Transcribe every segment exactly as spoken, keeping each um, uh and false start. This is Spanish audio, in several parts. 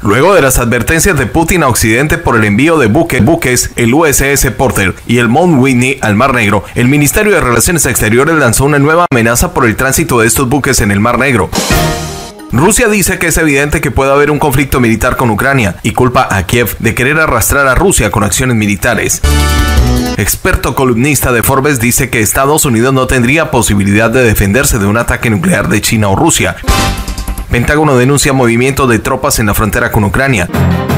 Luego de las advertencias de Putin a Occidente por el envío de buque, buques, el U S S Porter y el Mount Whitney al Mar Negro, el Ministerio de Relaciones Exteriores lanzó una nueva amenaza por el tránsito de estos buques en el Mar Negro. Rusia dice que es evidente que puede haber un conflicto militar con Ucrania y culpa a Kiev de querer arrastrar a Rusia con acciones militares. Experto columnista de Forbes dice que Estados Unidos no tendría posibilidad de defenderse de un ataque nuclear de China o Rusia. Pentágono denuncia movimiento de tropas en la frontera con Ucrania.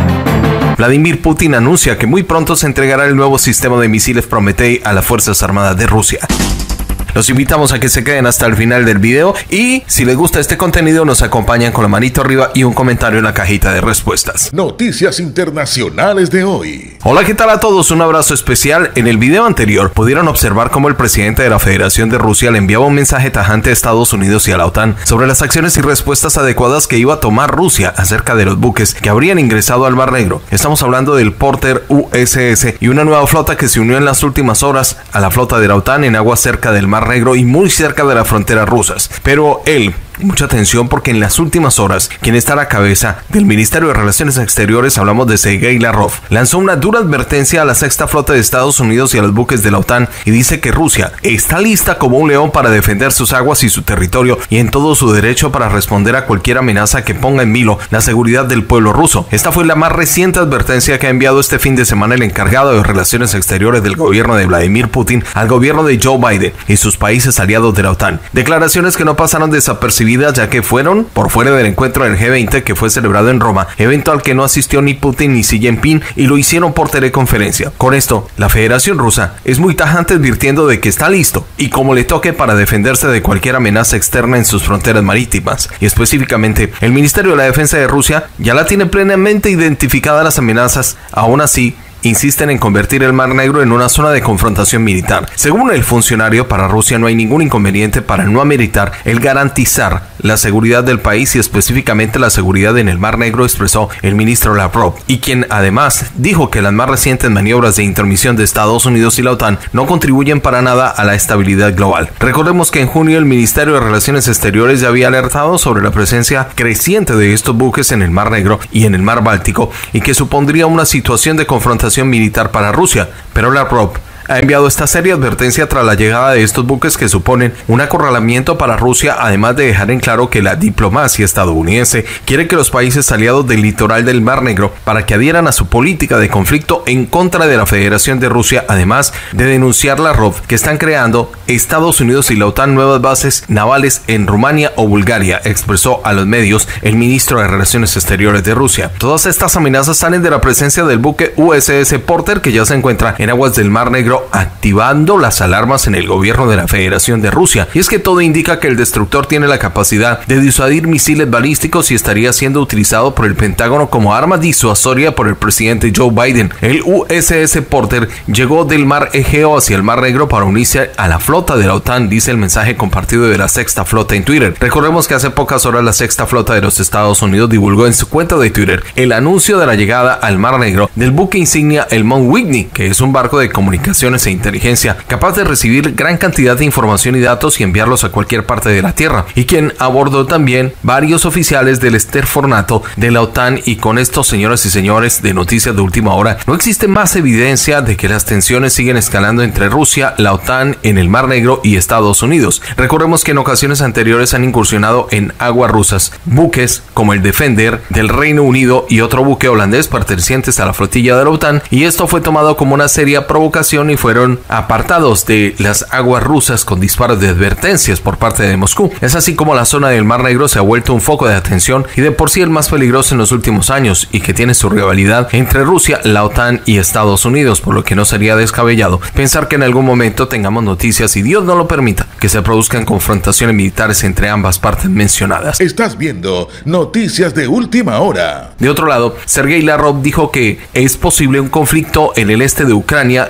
Vladimir Putin anuncia que muy pronto se entregará el nuevo sistema de misiles Prometei a las Fuerzas Armadas de Rusia. Los invitamos a que se queden hasta el final del video y si les gusta este contenido nos acompañan con la manito arriba y un comentario en la cajita de respuestas. Noticias internacionales de hoy. Hola, ¿qué tal a todos? Un abrazo especial. En el video anterior pudieron observar cómo el presidente de la Federación de Rusia le enviaba un mensaje tajante a Estados Unidos y a la OTAN sobre las acciones y respuestas adecuadas que iba a tomar Rusia acerca de los buques que habrían ingresado al Mar Negro. Estamos hablando del Porter U S S y una nueva flota que se unió en las últimas horas a la flota de la OTAN en aguas cerca del Mar Negro y muy cerca de las fronteras rusas. Pero él, mucha atención porque en las últimas horas, quien está a la cabeza del Ministerio de Relaciones Exteriores, hablamos de Sergei Lavrov, lanzó una dura advertencia a la sexta flota de Estados Unidos y a los buques de la OTAN y dice que Rusia está lista como un león para defender sus aguas y su territorio y en todo su derecho para responder a cualquier amenaza que ponga en vilo la seguridad del pueblo ruso. Esta fue la más reciente advertencia que ha enviado este fin de semana el encargado de Relaciones Exteriores del gobierno de Vladimir Putin al gobierno de Joe Biden y sus países aliados de la OTAN. Declaraciones que no pasaron desapercibidas ya que fueron por fuera del encuentro del G veinte que fue celebrado en Roma, evento al que no asistió ni Putin ni Xi Jinping y lo hicieron por teleconferencia. Con esto, la Federación Rusa es muy tajante advirtiendo de que está listo y como le toque para defenderse de cualquier amenaza externa en sus fronteras marítimas. Y específicamente, el Ministerio de la Defensa de Rusia ya la tiene plenamente identificada las amenazas. Aún así, insisten en convertir el Mar Negro en una zona de confrontación militar. Según el funcionario, para Rusia no hay ningún inconveniente para no ameritar el garantizar la seguridad del país y específicamente la seguridad en el Mar Negro, expresó el ministro Lavrov, y quien además dijo que las más recientes maniobras de intermisión de Estados Unidos y la OTAN no contribuyen para nada a la estabilidad global. Recordemos que en junio el Ministerio de Relaciones Exteriores ya había alertado sobre la presencia creciente de estos buques en el Mar Negro y en el Mar Báltico y que supondría una situación de confrontación militar para Rusia, pero Lavrov ha enviado esta seria advertencia tras la llegada de estos buques que suponen un acorralamiento para Rusia, además de dejar en claro que la diplomacia estadounidense quiere que los países aliados del litoral del Mar Negro para que adhieran a su política de conflicto en contra de la Federación de Rusia, además de denunciar Lavrov que están creando Estados Unidos y la OTAN nuevas bases navales en Rumania o Bulgaria, expresó a los medios el ministro de Relaciones Exteriores de Rusia. Todas estas amenazas salen de la presencia del buque U S S Porter que ya se encuentra en aguas del Mar Negro, activando las alarmas en el gobierno de la Federación de Rusia. Y es que todo indica que el destructor tiene la capacidad de disuadir misiles balísticos y estaría siendo utilizado por el Pentágono como arma disuasoria por el presidente Joe Biden. El U S S Porter llegó del mar Egeo hacia el Mar Negro para unirse a la flota de la OTAN, dice el mensaje compartido de la sexta flota en Twitter. Recordemos que hace pocas horas la sexta flota de los Estados Unidos divulgó en su cuenta de Twitter el anuncio de la llegada al Mar Negro del buque insignia el Mount Whitney, que es un barco de comunicación e inteligencia capaz de recibir gran cantidad de información y datos y enviarlos a cualquier parte de la Tierra, y quien abordó también varios oficiales del Esterfornato de la OTAN. Y con esto, señoras y señores de noticias de última hora, no existe más evidencia de que las tensiones siguen escalando entre Rusia, la OTAN en el Mar Negro y Estados Unidos. Recordemos que en ocasiones anteriores han incursionado en aguas rusas buques como el Defender del Reino Unido y otro buque holandés pertenecientes a la flotilla de la OTAN, y esto fue tomado como una seria provocación y fueron apartados de las aguas rusas con disparos de advertencias por parte de Moscú. Es así como la zona del Mar Negro se ha vuelto un foco de atención y de por sí el más peligroso en los últimos años, y que tiene su rivalidad entre Rusia, la OTAN y Estados Unidos, por lo que no sería descabellado pensar que en algún momento tengamos noticias, y Dios no lo permita, que se produzcan confrontaciones militares entre ambas partes mencionadas. Estás viendo Noticias de Última Hora. De otro lado, Sergei Lavrov dijo que es posible un conflicto en el este de Ucrania que sería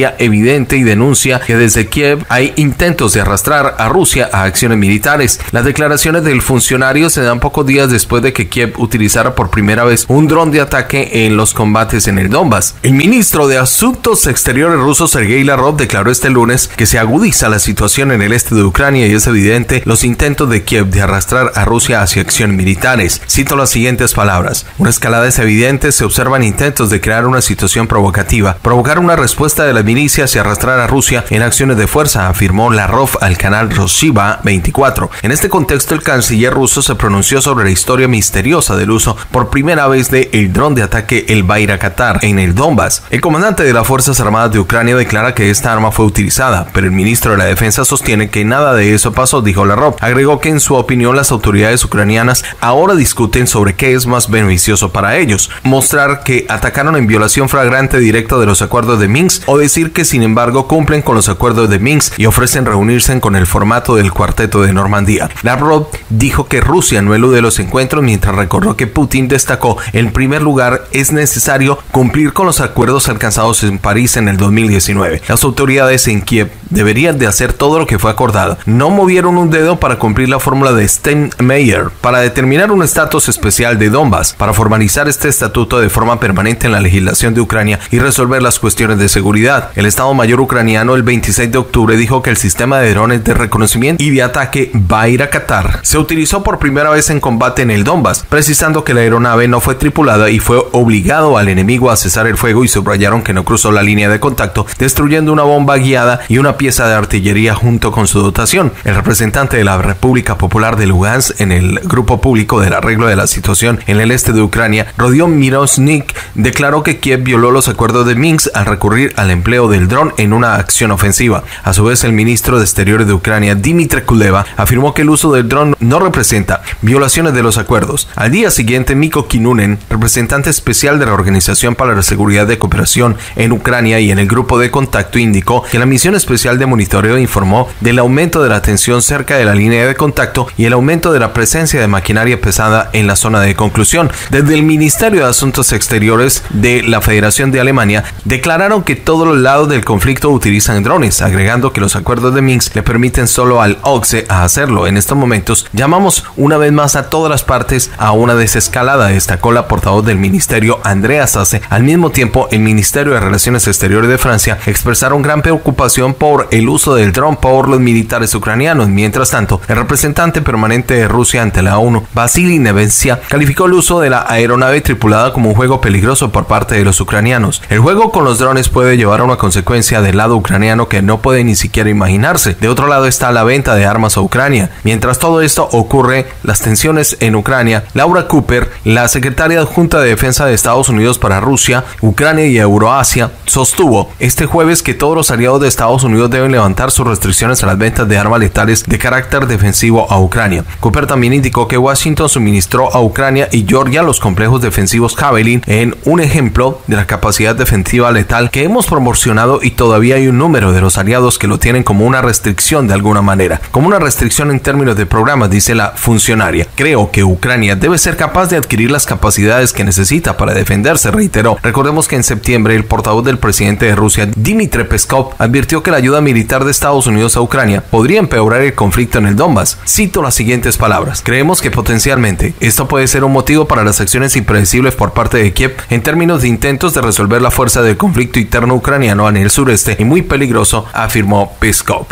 sería evidente y denuncia que desde Kiev hay intentos de arrastrar a Rusia a acciones militares. Las declaraciones del funcionario se dan pocos días después de que Kiev utilizara por primera vez un dron de ataque en los combates en el Donbass. El ministro de Asuntos Exteriores ruso Sergei Lavrov declaró este lunes que se agudiza la situación en el este de Ucrania y es evidente los intentos de Kiev de arrastrar a Rusia hacia acciones militares. Cito las siguientes palabras: una escalada es evidente, se observan intentos de crear una situación provocativa, provocar una respuesta de las milicias y arrastrar a Rusia en acciones de fuerza, afirmó Lavrov al canal Rossiva veinticuatro. En este contexto, el canciller ruso se pronunció sobre la historia misteriosa del uso por primera vez de el dron de ataque el Bayraktar en el Donbass. El comandante de las Fuerzas Armadas de Ucrania declara que esta arma fue utilizada, pero el ministro de la Defensa sostiene que nada de eso pasó, dijo Lavrov. Agregó que en su opinión las autoridades ucranianas ahora discuten sobre qué es más beneficioso para ellos: mostrar que atacaron en violación flagrante directa de los acuerdos de Minsk o decir que sin embargo cumplen con los acuerdos de Minsk y ofrecen reunirse con el formato del cuarteto de Normandía. Lavrov dijo que Rusia no elude los encuentros, mientras recordó que Putin destacó: en primer lugar es necesario cumplir con los acuerdos alcanzados en París en el dos mil diecinueve. Las autoridades en Kiev deberían de hacer todo lo que fue acordado. No movieron un dedo para cumplir la fórmula de Steinmeier para determinar un estatus especial de Donbass, para formalizar este estatuto de forma permanente en la legislación de Ucrania y resolver las cuestiones de seguridad. El Estado Mayor ucraniano el veintiséis de octubre dijo que el sistema de drones de reconocimiento y de ataque Bayraktar se utilizó por primera vez en combate en el Donbass, precisando que la aeronave no fue tripulada y fue obligado al enemigo a cesar el fuego, y subrayaron que no cruzó la línea de contacto, destruyendo una bomba guiada y una pieza de artillería junto con su dotación. El representante de la República Popular de Lugansk en el grupo público del arreglo de la situación en el este de Ucrania, Rodion Mirosnik, declaró que Kiev violó los acuerdos de Minsk al recurrir al empleo del dron en una acción ofensiva. A su vez, el ministro de Exteriores de Ucrania, Dmytro Kuleba, afirmó que el uso del dron no representa violaciones de los acuerdos. Al día siguiente, Mikko Kinnunen, representante especial de la Organización para la Seguridad de Cooperación en Ucrania y en el grupo de contacto, indicó que la misión especial de monitoreo informó del aumento de la tensión cerca de la línea de contacto y el aumento de la presencia de maquinaria pesada en la zona de conclusión. Desde el Ministerio de Asuntos Exteriores de la Federación de Alemania declararon que todos los lados del conflicto utilizan drones, agregando que los acuerdos de Minsk le permiten solo al O C S E a hacerlo. En estos momentos llamamos una vez más a todas las partes a una desescalada, destacó la portavoz del ministerio, Andrea Sasse. Al mismo tiempo, el Ministerio de Relaciones Exteriores de Francia expresaron gran preocupación por el uso del dron por los militares ucranianos. Mientras tanto, el representante permanente de Rusia ante la ONU, Vasily Nevencia, calificó el uso de la aeronave tripulada como un juego peligroso por parte de los ucranianos. El juego con los drones puede llevar a una consecuencia del lado ucraniano que no puede ni siquiera imaginarse. De otro lado está la venta de armas a Ucrania. Mientras todo esto ocurre, las tensiones en Ucrania, Laura Cooper, la secretaria adjunta de Defensa de Estados Unidos para Rusia, Ucrania y Euroasia, sostuvo este jueves que todos los aliados de Estados Unidos deben levantar sus restricciones a las ventas de armas letales de carácter defensivo a Ucrania. Cooper también indicó que Washington suministró a Ucrania y Georgia los complejos defensivos Javelin en un ejemplo de la capacidad defensiva letal que hemos promocionado, y todavía hay un número de los aliados que lo tienen como una restricción de alguna manera, como una restricción en términos de programas, dice la funcionaria. Creo que Ucrania debe ser capaz de adquirir las capacidades que necesita para defenderse, reiteró. Recordemos que en septiembre el portavoz del presidente de Rusia, Dmitry Peskov, advirtió que la ayuda militar de Estados Unidos a Ucrania podría empeorar el conflicto en el Donbass. Cito las siguientes palabras: creemos que potencialmente esto puede ser un motivo para las acciones impredecibles por parte de Kiev en términos de intentos de resolver la fuerza del conflicto interno ucraniano en el sureste, y muy peligroso, afirmó Peskov.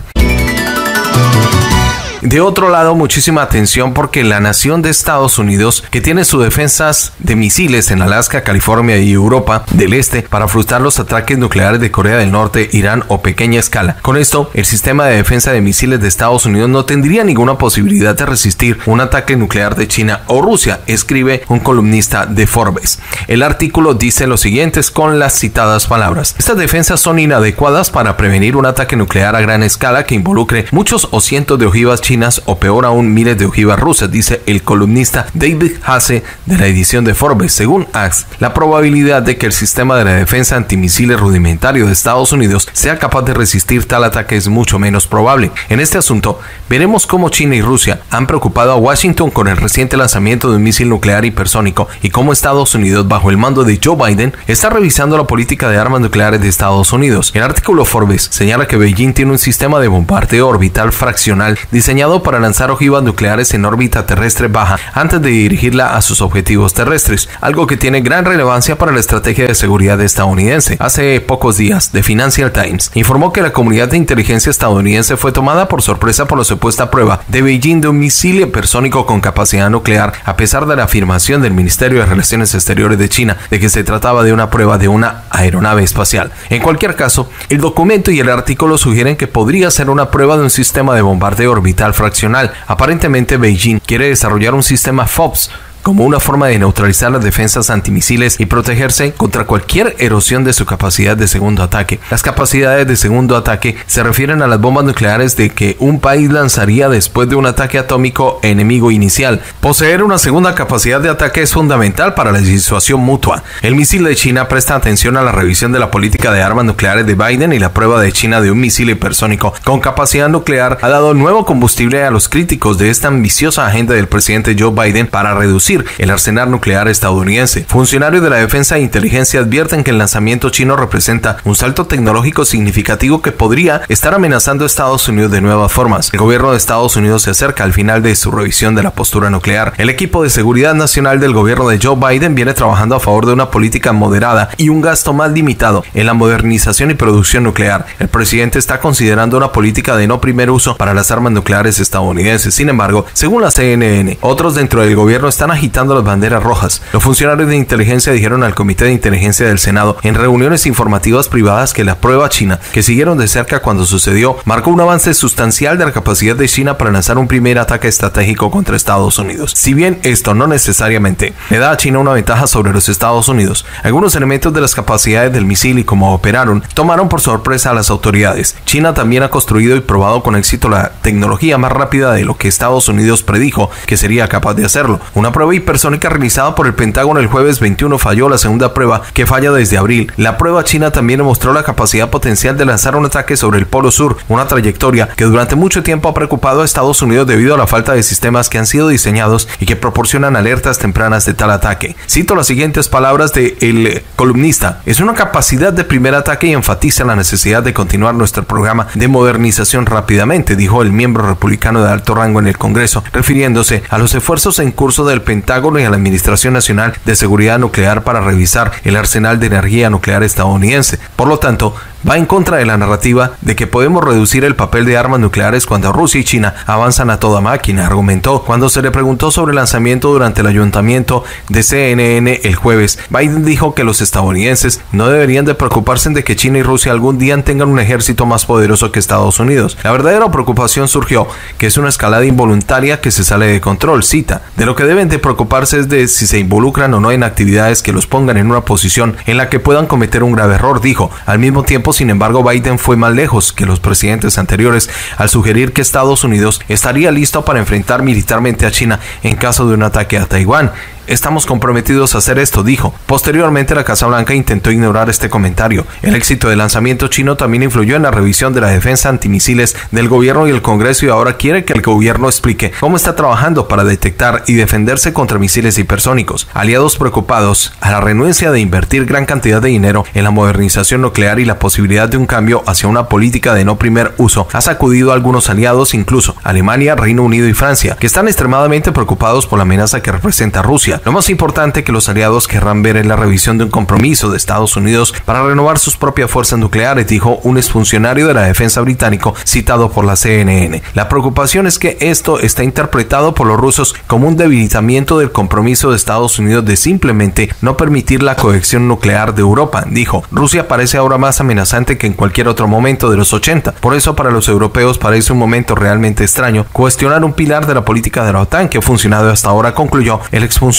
De otro lado, muchísima atención porque la nación de Estados Unidos, que tiene sus defensas de misiles en Alaska, California y Europa del Este para frustrar los ataques nucleares de Corea del Norte, Irán o pequeña escala. Con esto, el sistema de defensa de misiles de Estados Unidos no tendría ninguna posibilidad de resistir un ataque nuclear de China o Rusia, escribe un columnista de Forbes. El artículo dice lo siguiente con las citadas palabras: estas defensas son inadecuadas para prevenir un ataque nuclear a gran escala que involucre muchos o cientos de ojivas chinas chinas o peor aún miles de ojivas rusas, dice el columnista David Haase de la edición de Forbes. Según Axe, la probabilidad de que el sistema de la defensa antimisiles rudimentario de Estados Unidos sea capaz de resistir tal ataque es mucho menos probable. En este asunto, veremos cómo China y Rusia han preocupado a Washington con el reciente lanzamiento de un misil nuclear hipersónico y cómo Estados Unidos, bajo el mando de Joe Biden, está revisando la política de armas nucleares de Estados Unidos. El artículo Forbes señala que Beijing tiene un sistema de bombardeo orbital fraccional diseñado para lanzar ojivas nucleares en órbita terrestre baja antes de dirigirla a sus objetivos terrestres, algo que tiene gran relevancia para la estrategia de seguridad estadounidense. Hace pocos días, The Financial Times informó que la comunidad de inteligencia estadounidense fue tomada por sorpresa por la supuesta prueba de Beijing de un misil hipersónico con capacidad nuclear, a pesar de la afirmación del Ministerio de Relaciones Exteriores de China de que se trataba de una prueba de una aeronave espacial. En cualquier caso, el documento y el artículo sugieren que podría ser una prueba de un sistema de bombardeo orbital fraccional. Aparentemente, Beijing quiere desarrollar un sistema F O B S como una forma de neutralizar las defensas antimisiles y protegerse contra cualquier erosión de su capacidad de segundo ataque. Las capacidades de segundo ataque se refieren a las bombas nucleares de que un país lanzaría después de un ataque atómico enemigo inicial. Poseer una segunda capacidad de ataque es fundamental para la disuasión mutua. El misil de China presta atención a la revisión de la política de armas nucleares de Biden, y la prueba de China de un misil hipersónico con capacidad nuclear ha dado nuevo combustible a los críticos de esta ambiciosa agenda del presidente Joe Biden para reducir el arsenal nuclear estadounidense. Funcionarios de la defensa e inteligencia advierten que el lanzamiento chino representa un salto tecnológico significativo que podría estar amenazando a Estados Unidos de nuevas formas. El gobierno de Estados Unidos se acerca al final de su revisión de la postura nuclear. El equipo de seguridad nacional del gobierno de Joe Biden viene trabajando a favor de una política moderada y un gasto más limitado en la modernización y producción nuclear. El presidente está considerando una política de no primer uso para las armas nucleares estadounidenses. Sin embargo, según la C N N, otros dentro del gobierno están agitando agitando las banderas rojas. Los funcionarios de inteligencia dijeron al Comité de Inteligencia del Senado en reuniones informativas privadas que la prueba china, que siguieron de cerca cuando sucedió, marcó un avance sustancial de la capacidad de China para lanzar un primer ataque estratégico contra Estados Unidos. Si bien esto no necesariamente le da a China una ventaja sobre los Estados Unidos, algunos elementos de las capacidades del misil y cómo operaron tomaron por sorpresa a las autoridades. China también ha construido y probado con éxito la tecnología más rápida de lo que Estados Unidos predijo que sería capaz de hacerlo. Una prueba hipersónica realizada por el Pentágono el jueves veintiuno falló la segunda prueba, que falla desde abril. La prueba china también mostró la capacidad potencial de lanzar un ataque sobre el Polo Sur, una trayectoria que durante mucho tiempo ha preocupado a Estados Unidos debido a la falta de sistemas que han sido diseñados y que proporcionan alertas tempranas de tal ataque. Cito las siguientes palabras del columnista: es una capacidad de primer ataque y enfatiza la necesidad de continuar nuestro programa de modernización rápidamente, dijo el miembro republicano de alto rango en el Congreso, refiriéndose a los esfuerzos en curso del Pentágono y a la Administración Nacional de Seguridad Nuclear para revisar el arsenal de energía nuclear estadounidense. Por lo tanto, va en contra de la narrativa de que podemos reducir el papel de armas nucleares cuando Rusia y China avanzan a toda máquina, argumentó cuando se le preguntó sobre el lanzamiento durante el ayuntamiento de C N N el jueves. Biden dijo que los estadounidenses no deberían de preocuparse de que China y Rusia algún día tengan un ejército más poderoso que Estados Unidos. La verdadera preocupación surgió que es una escalada involuntaria que se sale de control. Cita: de lo que deben de preocuparse es de si se involucran o no en actividades que los pongan en una posición en la que puedan cometer un grave error, dijo. Al mismo tiempo, sin embargo, Biden fue más lejos que los presidentes anteriores al sugerir que Estados Unidos estaría listo para enfrentar militarmente a China en caso de un ataque a Taiwán. Estamos comprometidos a hacer esto, dijo. Posteriormente, la Casa Blanca intentó ignorar este comentario. El éxito del lanzamiento chino también influyó en la revisión de la defensa antimisiles del gobierno y el Congreso, y ahora quiere que el gobierno explique cómo está trabajando para detectar y defenderse contra misiles hipersónicos. Aliados preocupados a la renuencia de invertir gran cantidad de dinero en la modernización nuclear y la posibilidad de un cambio hacia una política de no primer uso ha sacudido a algunos aliados, incluso Alemania, Reino Unido y Francia, que están extremadamente preocupados por la amenaza que representa Rusia. Lo más importante que los aliados querrán ver es la revisión de un compromiso de Estados Unidos para renovar sus propias fuerzas nucleares, dijo un exfuncionario de la defensa británico citado por la C N N. La preocupación es que esto está interpretado por los rusos como un debilitamiento del compromiso de Estados Unidos de simplemente no permitir la cohesión nuclear de Europa, dijo. Rusia parece ahora más amenazante que en cualquier otro momento de los ochenta. Por eso, para los europeos parece un momento realmente extraño cuestionar un pilar de la política de la OTAN que ha funcionado hasta ahora, concluyó el exfuncionario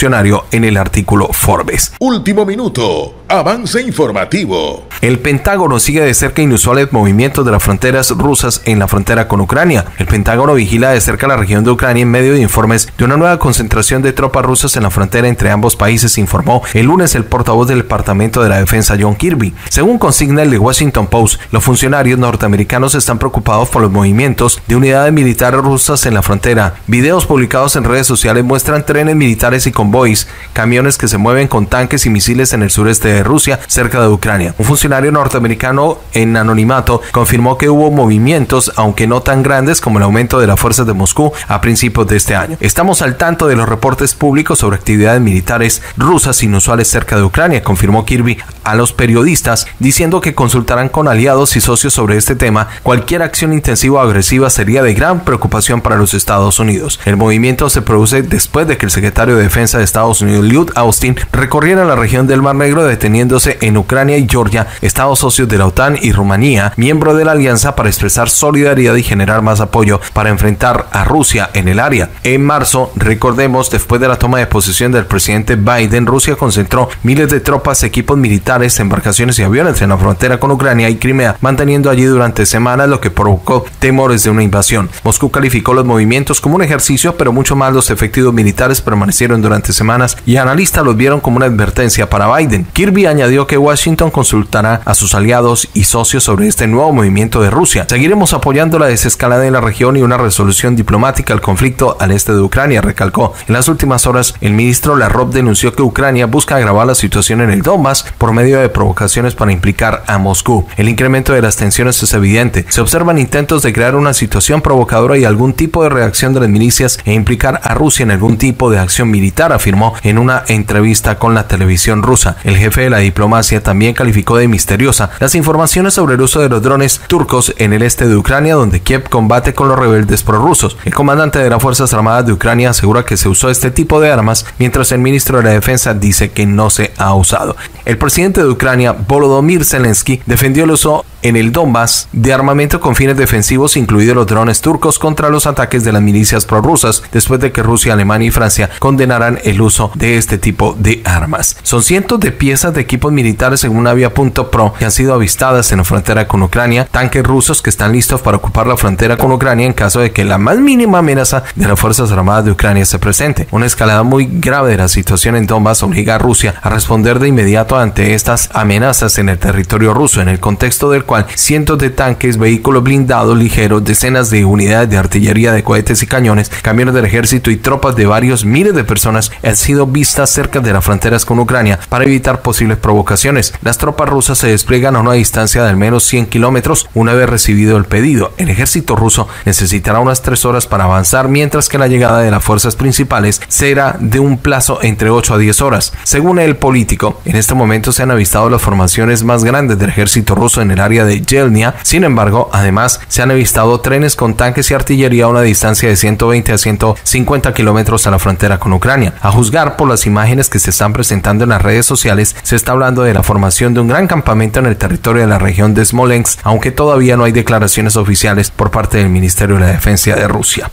funcionario en el artículo Forbes. Último minuto, avance informativo. El Pentágono sigue de cerca inusuales movimientos de las fronteras rusas en la frontera con Ucrania. El Pentágono vigila de cerca la región de Ucrania en medio de informes de una nueva concentración de tropas rusas en la frontera entre ambos países, informó el lunes el portavoz del Departamento de la Defensa John Kirby. Según consigna el The Washington Post, los funcionarios norteamericanos están preocupados por los movimientos de unidades militares rusas en la frontera. Videos publicados en redes sociales muestran trenes militares y convoys, camiones que se mueven con tanques y misiles en el sureste de Rusia, cerca de Ucrania. Un funcionario norteamericano en anonimato confirmó que hubo movimientos, aunque no tan grandes como el aumento de las fuerzas de Moscú a principios de este año. Estamos al tanto de los reportes públicos sobre actividades militares rusas inusuales cerca de Ucrania, confirmó Kirby a los periodistas, diciendo que consultarán con aliados y socios sobre este tema. Cualquier acción intensiva o agresiva sería de gran preocupación para los Estados Unidos. El movimiento se produce después de que el secretario de Defensa de Estados Unidos, Lloyd Austin, recorriera la región del Mar Negro, deteniéndose en Ucrania y Georgia, estados socios de la OTAN, y Rumanía, miembro de la alianza, para expresar solidaridad y generar más apoyo para enfrentar a Rusia en el área. En marzo, recordemos, después de la toma de posesión del presidente Biden, Rusia concentró miles de tropas, equipos militares, embarcaciones y aviones en la frontera con Ucrania y Crimea, manteniendo allí durante semanas, lo que provocó temores de una invasión. Moscú calificó los movimientos como un ejercicio, pero mucho más los efectivos militares permanecieron durante semanas y analistas los vieron como una advertencia para Biden. Kirby añadió que Washington consultará a sus aliados y socios sobre este nuevo movimiento de Rusia. Seguiremos apoyando la desescalada en la región y una resolución diplomática al conflicto al este de Ucrania, recalcó. En las últimas horas, el ministro Lavrov denunció que Ucrania busca agravar la situación en el Donbass por medio de provocaciones para implicar a Moscú. El incremento de las tensiones es evidente. Se observan intentos de crear una situación provocadora y algún tipo de reacción de las milicias e implicar a Rusia en algún tipo de acción militar, afirmó en una entrevista con la televisión rusa. El jefe de la diplomacia también calificó de misteriosa las informaciones sobre el uso de los drones turcos en el este de Ucrania, donde Kiev combate con los rebeldes prorrusos. El comandante de las Fuerzas Armadas de Ucrania asegura que se usó este tipo de armas, mientras el ministro de la Defensa dice que no se ha usado. El presidente de Ucrania, Volodymyr Zelensky, defendió el uso en el Donbass de armamento con fines defensivos, incluidos los drones turcos, contra los ataques de las milicias prorrusas, después de que Rusia, Alemania y Francia condenaran el uso de este tipo de armas. Son cientos de piezas de equipos militares, según Avia punto pro, que han sido avistadas en la frontera con Ucrania, tanques rusos que están listos para ocupar la frontera con Ucrania en caso de que la más mínima amenaza de las Fuerzas Armadas de Ucrania se presente. Una escalada muy grave de la situación en Donbass obliga a Rusia a responder de inmediato ante estas amenazas en el territorio ruso, en el contexto del cual cientos de tanques, vehículos blindados ligeros, decenas de unidades de artillería, de cohetes y cañones, camiones del ejército y tropas de varios miles de personas han sido vistas cerca de las fronteras con Ucrania para evitar posibles provocaciones. Las tropas rusas se despliegan a una distancia de al menos cien kilómetros una vez recibido el pedido. El ejército ruso necesitará unas tres horas para avanzar, mientras que la llegada de las fuerzas principales será de un plazo entre ocho a diez horas. Según el político, en este momento se han avistado las formaciones más grandes del ejército ruso en el área de Yelnya. Sin embargo, además se han avistado trenes con tanques y artillería a una distancia de ciento veinte a ciento cincuenta kilómetros a la frontera con Ucrania. A juzgar por las imágenes que se están presentando en las redes sociales, se está hablando de la formación de un gran campamento en el territorio de la región de Smolensk, aunque todavía no hay declaraciones oficiales por parte del Ministerio de la Defensa de Rusia.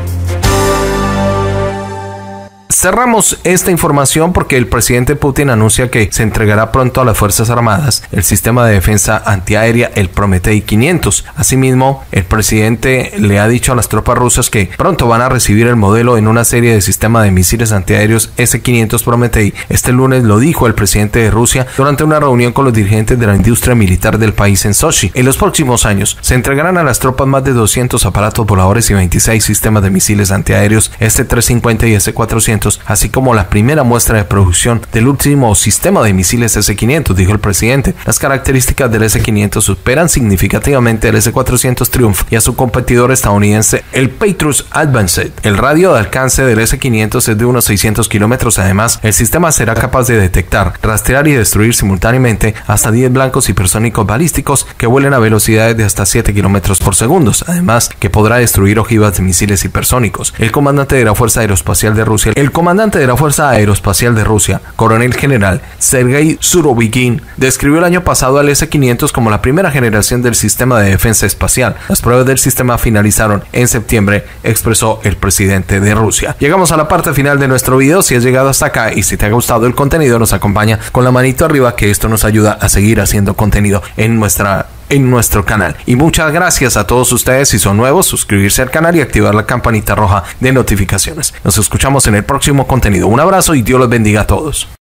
Cerramos esta información porque el presidente Putin anuncia que se entregará pronto a las Fuerzas Armadas el sistema de defensa antiaérea, el Prometei quinientos. Asimismo, el presidente le ha dicho a las tropas rusas que pronto van a recibir el modelo en una serie de sistemas de misiles antiaéreos ese quinientos Prometei. Este lunes lo dijo el presidente de Rusia durante una reunión con los dirigentes de la industria militar del país en Sochi. En los próximos años se entregarán a las tropas más de doscientos aparatos voladores y veintiséis sistemas de misiles antiaéreos ese trescientos cincuenta y ese cuatrocientos, así como la primera muestra de producción del último sistema de misiles ese quinientos, dijo el presidente. Las características del ese quinientos superan significativamente al ese cuatrocientos Triumph y a su competidor estadounidense, el Patriot Advanced. El radio de alcance del ese quinientos es de unos seiscientos kilómetros. Además, el sistema será capaz de detectar, rastrear y destruir simultáneamente hasta diez blancos hipersónicos balísticos que vuelen a velocidades de hasta siete kilómetros por segundo. Además, que podrá destruir ojivas de misiles hipersónicos. El comandante de la Fuerza Aeroespacial de Rusia, el comandante de la Fuerza Aeroespacial de Rusia, coronel general Sergei Surovikin, describió el año pasado al ese quinientos como la primera generación del sistema de defensa espacial. Las pruebas del sistema finalizaron en septiembre, expresó el presidente de Rusia. Llegamos a la parte final de nuestro video. Si has llegado hasta acá y si te ha gustado el contenido, nos acompaña con la manito arriba, que esto nos ayuda a seguir haciendo contenido en nuestra en nuestro canal. Y muchas gracias a todos ustedes. Si son nuevos, suscribirse al canal y activar la campanita roja de notificaciones. Nos escuchamos en el próximo contenido. Un abrazo y Dios los bendiga a todos.